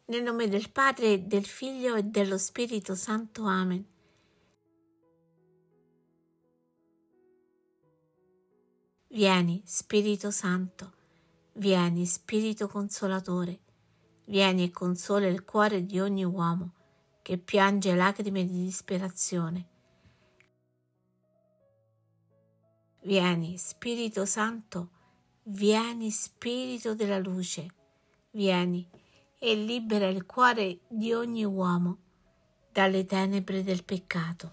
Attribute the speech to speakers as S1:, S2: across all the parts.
S1: Nel nome del Padre, del Figlio e dello Spirito Santo. Amen. Vieni, Spirito Santo, vieni, Spirito Consolatore, vieni e consola il cuore di ogni uomo che piange lacrime di disperazione. Vieni, Spirito Santo, vieni, Spirito della luce, vieni e libera il cuore di ogni uomo dalle tenebre del peccato.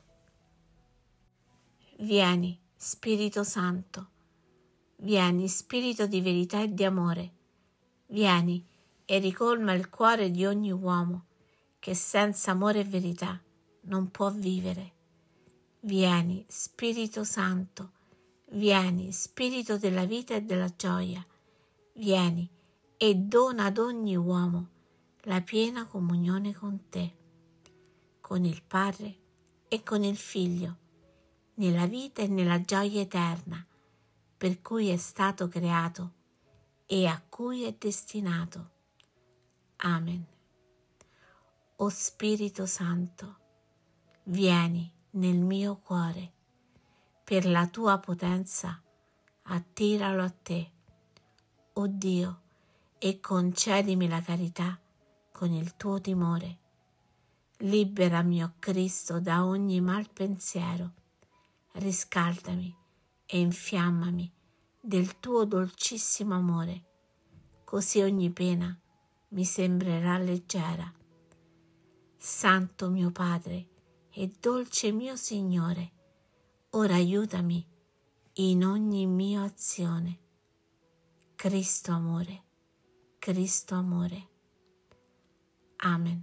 S1: Vieni, Spirito Santo, vieni, Spirito di verità e di amore, vieni e ricolma il cuore di ogni uomo che senza amore e verità non può vivere. Vieni, Spirito Santo, vieni, Spirito della vita e della gioia, vieni e dona ad ogni uomo la piena comunione con te, con il Padre e con il Figlio, nella vita e nella gioia eterna, per cui è stato creato e a cui è destinato. Amen. O Spirito Santo, vieni nel mio cuore, per la tua potenza attiralo a te, o Dio, e concedimi la carità con il tuo timore. Liberami, o Cristo, da ogni mal pensiero, riscaldami e infiammami del tuo dolcissimo amore, così ogni pena mi sembrerà leggera. Santo mio Padre e dolce mio Signore, ora aiutami in ogni mia azione. Cristo amore, Cristo amore. Amen.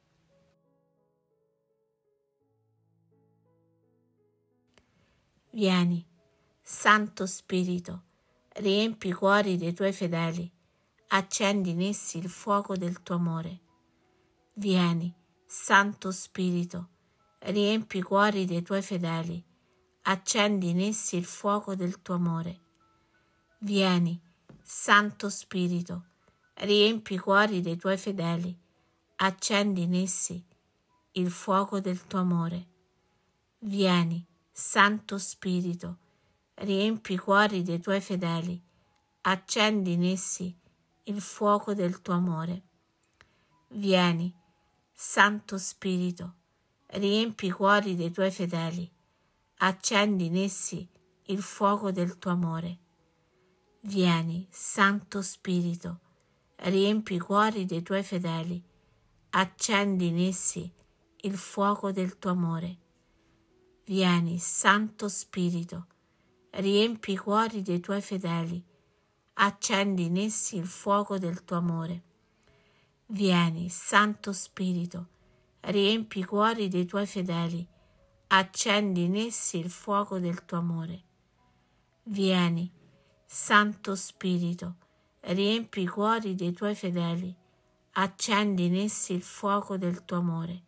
S1: Vieni, Santo Spirito, riempi i cuori dei tuoi fedeli, accendi in essi il fuoco del tuo amore. Vieni, Santo Spirito, riempi i cuori dei tuoi fedeli, accendi in essi il fuoco del tuo amore. Vieni, Santo Spirito, riempi i cuori dei tuoi fedeli, accendi in essi il fuoco del tuo amore. Vieni, Santo Spirito, riempi i cuori dei tuoi fedeli, accendi in essi il fuoco del tuo amore. Vieni, Santo Spirito, riempi i cuori dei tuoi fedeli, accendi in essi il fuoco del tuo amore. Vieni, Santo Spirito, riempi i cuori dei tuoi fedeli, accendi in essi il fuoco del tuo amore. Vieni, Santo Spirito, riempi i cuori dei tuoi fedeli, accendi in essi il fuoco del tuo amore. Vieni, Santo Spirito, riempi i cuori dei tuoi fedeli, accendi in essi il fuoco del tuo amore. Vieni, Santo Spirito, riempi i cuori dei tuoi fedeli, accendi in essi il fuoco del tuo amore.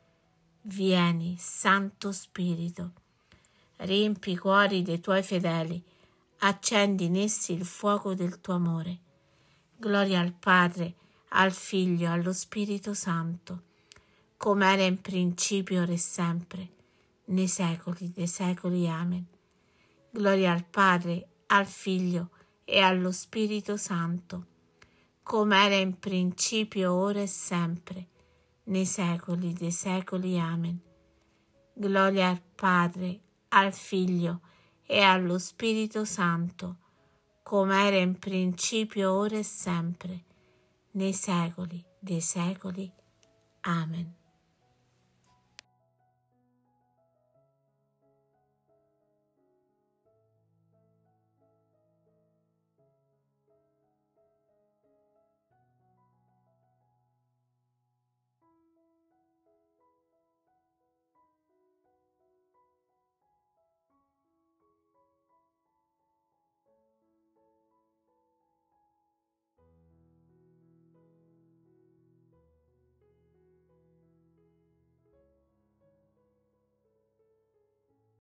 S1: Vieni, Santo Spirito, riempi i cuori dei tuoi fedeli, accendi in essi il fuoco del tuo amore. Gloria al Padre, al Figlio e allo Spirito Santo, come era in principio, ora e sempre, nei secoli dei secoli. Amen. Gloria al Padre, al Figlio e allo Spirito Santo, come era in principio, ora e sempre, nei secoli dei secoli. Amen. Gloria al Padre, al Figlio e allo Spirito Santo, come era in principio, ora e sempre, nei secoli dei secoli. Amen.